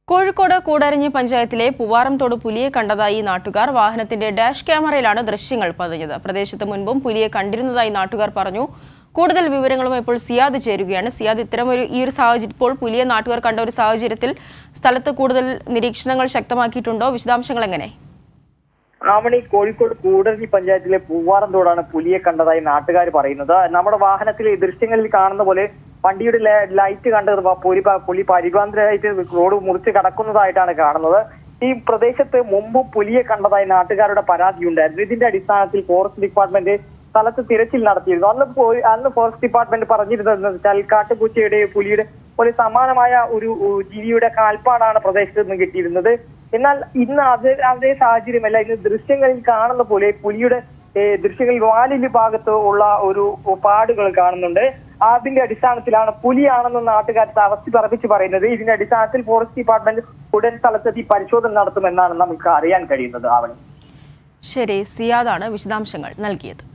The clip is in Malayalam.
കോഴിക്കോട് കൂടരഞ്ഞി പഞ്ചായത്തിലെ പൂവാറംതോട് പുലിയെ കണ്ടതായി നാട്ടുകാർ വാഹനത്തിന്റെ ഡാഷ് ക്യാമറയിലാണ് ദൃശ്യങ്ങൾ പതിഞ്ഞത്. പ്രദേശത്ത് മുൻപും പുലിയെ കണ്ടിരുന്നതായി നാട്ടുകാർ പറഞ്ഞു. കൂടുതൽ വിവരങ്ങളുമായി ഇപ്പോൾ സിയാദ് ചേരുകയാണ്. സിയാദ്, ഈ ഒരു സാഹചര്യം ഇപ്പോൾ പുലിയെ നാട്ടുകാർ കണ്ട ഒരു സാഹചര്യത്തിൽ സ്ഥലത്ത് കൂടുതൽ നിരീക്ഷണങ്ങൾ ശക്തമാക്കിയിട്ടുണ്ടോ? വിശദാംശങ്ങൾ എങ്ങനെ? ആവണി കോഴിക്കോട് കൂടരഞ്ഞി പഞ്ചായത്തിലെ പൂവാറംതോടാണ് പുലിയെ കണ്ടതായി നാട്ടുകാർ പറയുന്നത്. നമ്മുടെ വാഹനത്തിലെ ദൃശ്യങ്ങളിൽ കാണുന്ന പോലെ വണ്ടിയുടെ ലൈറ്റ് കണ്ടത് പുലി പരിഭ്രാന്തരായിട്ട് റോഡ് മുറിച്ച് കടക്കുന്നതായിട്ടാണ് കാണുന്നത്. ഈ പ്രദേശത്ത് മുമ്പ് പുലിയെ കണ്ടതായി നാട്ടുകാരുടെ പരാതിയുണ്ടായിരുന്നു. ഇതിന്റെ അടിസ്ഥാനത്തിൽ ഫോറസ്റ്റ് ഡിപ്പാർട്ട്മെന്റ് സ്ഥലത്ത് തിരച്ചിൽ നടത്തിയിരുന്നു. അന്ന് ഫോറസ്റ്റ് ഡിപ്പാർട്ട്മെന്റ് പറഞ്ഞിരുന്നത് വെച്ചാൽ കാട്ടുപൂച്ചയുടെ പുലിയുടെ ഒരു സമാനമായ ഒരു ജീവിയുടെ കാൽപ്പാടാണ് പ്രദേശത്ത് നിന്ന് കിട്ടിയിരുന്നത്. എന്നാൽ ഇന്ന് അതേ സാഹചര്യമല്ല. ഇന്ന് ദൃശ്യങ്ങളിൽ കാണുന്ന പോലെ പുലിയുടെ ദൃശ്യങ്ങളിൽ വാലിന്റെ ഭാഗത്ത് ഉള്ള ഒരു പാടുകൾ കാണുന്നുണ്ട്. അതിന്റെ അടിസ്ഥാനത്തിലാണ് പുലിയാണെന്ന് നാട്ടുകാർ അറസ്റ്റ് പറപ്പിച്ച് പറയുന്നത്. ഇതിന്റെ അടിസ്ഥാനത്തിൽ ഫോറസ്റ്റ് ഡിപ്പാർട്ട്മെന്റ് ഉടൻ സ്ഥലത്തെത്തി പരിശോധന നടത്തുമെന്നാണ് നമുക്ക് അറിയാൻ കഴിയുന്നത്. ആവണി. ശരി, സിയാദാണ് വിശദാംശങ്ങൾ നൽകിയത്.